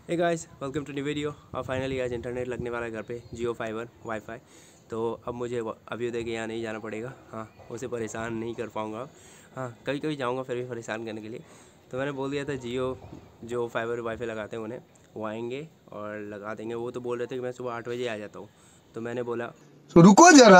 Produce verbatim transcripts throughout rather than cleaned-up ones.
Hey guys, welcome to new video. और finally आज internet लगने वाला है घर पे, जियो फाइबर वाईफाई। तो अब मुझे अभ्युदय के यहाँ नहीं जाना पड़ेगा। हाँ, उसे परेशान नहीं कर पाऊँगा। हाँ, कभी कभी जाऊँगा फिर भी परेशान करने के लिए। तो मैंने बोल दिया था जियो जो फाइबर वाईफाई लगाते हैं उन्हें, वो आएंगे और लगा देंगे। वो तो बोल रहे थे कि मैं सुबह आठ बजे आ जाता हूँ। तो मैंने बोला तो रुको जरा।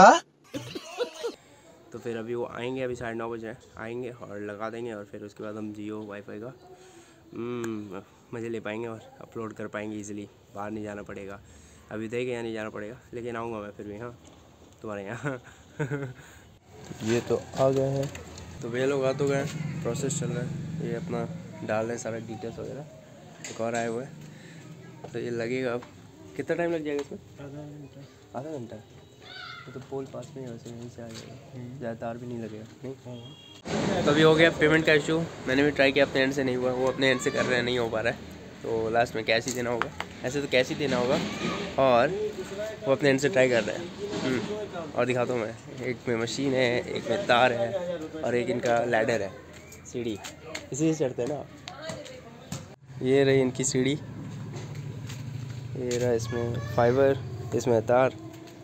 तो फिर अभी वो आएंगे, अभी साढ़े नौ बजे आएंगे और लगा देंगे। और फिर उसके बाद हम जियो वाईफाई का मज़े ले पाएंगे और अपलोड कर पाएंगे इजीली। बाहर नहीं जाना पड़ेगा, अभी देखे यहाँ नहीं जाना पड़ेगा, लेकिन आऊँगा मैं फिर भी। हाँ, तुम्हारे यहाँ। ये तो आ गए हैं, तो भैया लोग आ तो गए, प्रोसेस चल रहा है। ये अपना डाल रहे हैं सारा डिटेल्स वगैरह। एक और आए हुए हैं, तो ये लगेगा। अब कितना टाइम लग जाएगा इसमें? आधा घंटा। आधा घंटा तो पोल पास में वैसे यहीं से आ जाएगा, ज़्यादा तार भी नहीं लगेगा। नहीं, तो अभी हो गया पेमेंट का इशू। मैंने भी ट्राई किया, अपने एंड से नहीं हुआ, वो अपने एंड से कर रहे हैं, नहीं हो पा रहा है। तो लास्ट में कैश ही देना होगा। ऐसे तो कैश ही देना होगा, और वो अपने एंड से ट्राई कर रहे हैं। और दिखाता हूँ मैं, एक में मशीन है, एक में तार है, और एक इनका लैडर है, सीढ़ी। इसी से चढ़ते हैं ना। ये रही इनकी सीढ़ी, ये रहा इसमें फाइबर, इसमें तार।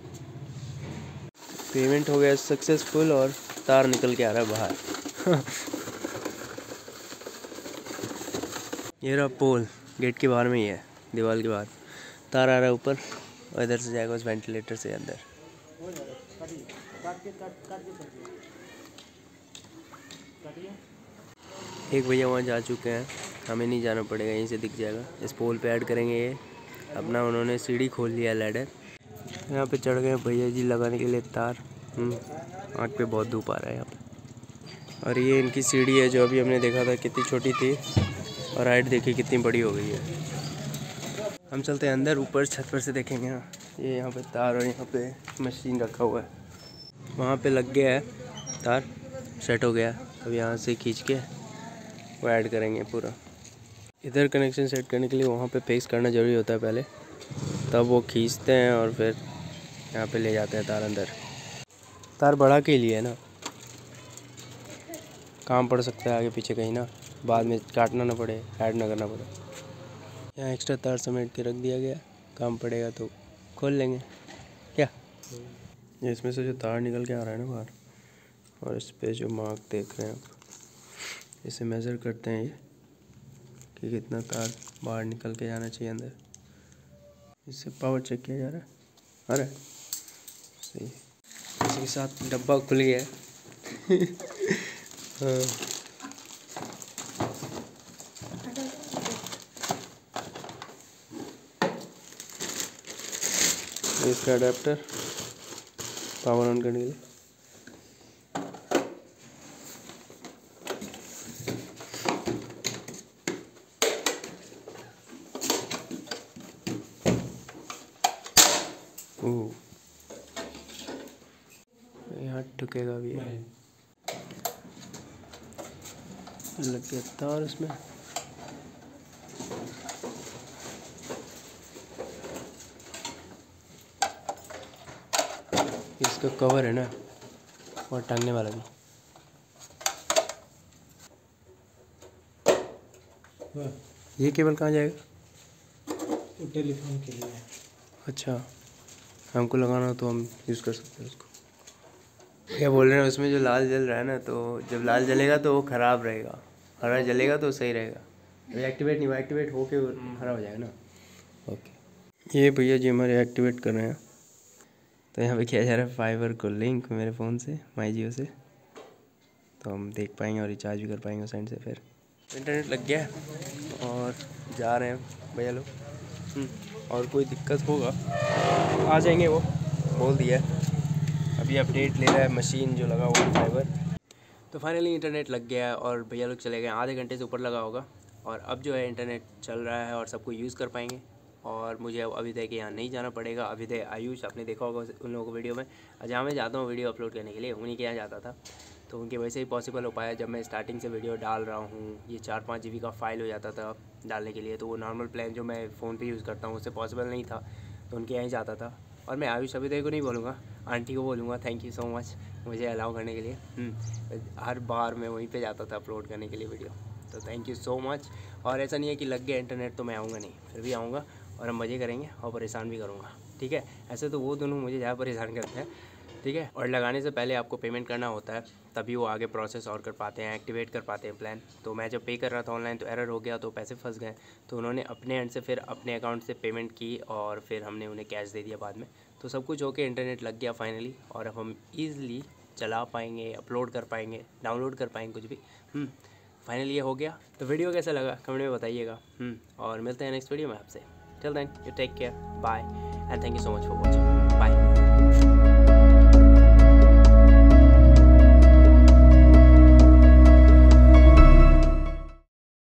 पेमेंट हो गया सक्सेसफुल और तार निकल के आ रहा है बाहर। ये रहा पोल, गेट के बाहर में ही है, दीवार के बाहर। तार आ रहा है ऊपर, और इधर से जाएगा उस वेंटिलेटर से अंदर। एक भैया वहाँ जा चुके हैं, हमें नहीं जाना पड़ेगा, यहीं से दिख जाएगा। इस पोल पे ऐड करेंगे ये अपना। उन्होंने सीढ़ी खोल लिया, लैडर। यहाँ पे चढ़ गए भैया जी लगाने के लिए तार। आँख पे बहुत धूप आ रहा है यहाँ पे। और ये इनकी सीढ़ी है, जो अभी हमने देखा था कितनी छोटी थी, और हाइट देखिए कितनी बड़ी हो गई है। हम चलते हैं अंदर, ऊपर छत पर से देखेंगे। हाँ, ये यहाँ पे तार, और यहाँ पे मशीन रखा हुआ है। वहाँ पे लग गया है तार, सेट हो गया। अब यहाँ से खींच के वो ऐड करेंगे पूरा। इधर कनेक्शन सेट करने के लिए वहाँ पे फिक्स करना ज़रूरी होता है पहले, तब वो खींचते हैं और फिर यहाँ पे ले जाते हैं तार अंदर। तार बढ़ा के लिए है ना, काम पड़ सकता है आगे पीछे कहीं ना, बाद में काटना ना पड़े, ऐड ना करना पड़े। यहाँ एक्स्ट्रा तार समेट के रख दिया गया, काम पड़ेगा तो खोल लेंगे क्या। ये इसमें से जो तार निकल के आ रहा है ना बाहर, और इस पे जो मार्क देख रहे हैं आप, इसे मेज़र करते हैं ये कि कितना तार बाहर निकल के जाना चाहिए अंदर। इससे पावर चेक किया जा रहा है। अरे सही, इसी के साथ डब्बा खुल गया है। हाँ, इसका अडेप्टर पावर ऑन करने के लिए। ओह, यहाँ ठुकेगा भी है। लग गया तार उसमें। इसका कवर है ना, और टांगने वाला भी। ये केबल कहाँ जाएगा? टेलीफोन के लिए। अच्छा, हमको लगाना हो तो हम यूज़ कर सकते हैं उसको। क्या बोल रहे हैं, उसमें जो लाल जल रहा है ना, तो जब लाल जलेगा तो वो ख़राब रहेगा, हरा जलेगा तो सही रहेगा। एक्टिवेट नहीं हुआ, एक्टिवेट होके हरा हो जाएगा ना। ओके, ये भैया जी हमारे एक्टिवेट कर रहे हैं। तो यहाँ पे किया जा रहा है फाइबर को लिंक मेरे फ़ोन से, माई जियो से। तो हम देख पाएंगे और रिचार्ज भी कर पाएंगे उस एंड से। फिर इंटरनेट लग गया है और जा रहे हैं भैया लोग। और कोई दिक्कत होगा आ जाएंगे, वो बोल दिया है। अभी अपडेट ले रहा है मशीन जो लगा हुआ है फाइबर। तो फाइनली इंटरनेट लग गया है और भैया लोग चले गए, आधे घंटे से ऊपर लगा होगा। और अब जो है इंटरनेट चल रहा है और सबको यूज़ कर पाएंगे। और मुझे अब अभ्युदय के यहाँ नहीं जाना पड़ेगा। अभ्युदय आयुष आपने देखा होगा उन लोगों को वीडियो में, जहाँ मैं जाता हूँ वीडियो अपलोड करने के लिए, उन्हीं के यहाँ जाता था। तो उनके वजह से ही पॉसिबल हो पाया। जब मैं स्टार्टिंग से वीडियो डाल रहा हूँ, ये चार पाँच जी बी का फ़ाइल हो जाता था डालने के लिए, तो वो नॉर्मल प्लान जो मैं फ़ोन पे यूज़ करता हूँ उससे पॉसिबल नहीं था, तो उनके यहाँ ही जाता था। और मैं आयुष अभ्युदय को नहीं बोलूँगा, आंटी को बोलूँगा, थैंक यू सो मच मुझे अलाउ करने के लिए। हर बार मैं वहीं पे जाता था अपलोड करने के लिए वीडियो। तो थैंक यू सो मच। और ऐसा नहीं है कि लग गया इंटरनेट तो मैं आऊँगा नहीं, फिर भी आऊँगा और हम मज़े करेंगे और परेशान भी करूँगा, ठीक है। ऐसे तो वो दोनों मुझे ज़्यादा परेशान करते हैं, ठीक है। और लगाने से पहले आपको पेमेंट करना होता है, तभी वो आगे प्रोसेस और कर पाते हैं, एक्टिवेट कर पाते हैं प्लान। तो मैं जब पे कर रहा था ऑनलाइन तो एरर हो गया, तो पैसे फंस गए, तो उन्होंने अपने एंड से फिर अपने अकाउंट से पेमेंट की और फिर हमने उन्हें कैश दे दिया बाद में। तो सब कुछ होके इंटरनेट लग गया फाइनली, और अब हम ईज़िली चला पाएंगे, अपलोड कर पाएंगे, डाउनलोड कर पाएंगे कुछ भी। फाइनली ये हो गया। तो वीडियो कैसा लगा कमेंट में बताइएगा, और मिलते हैं नेक्स्ट वीडियो में आपसे। Till then you take care, bye and thank you so much for watching, bye.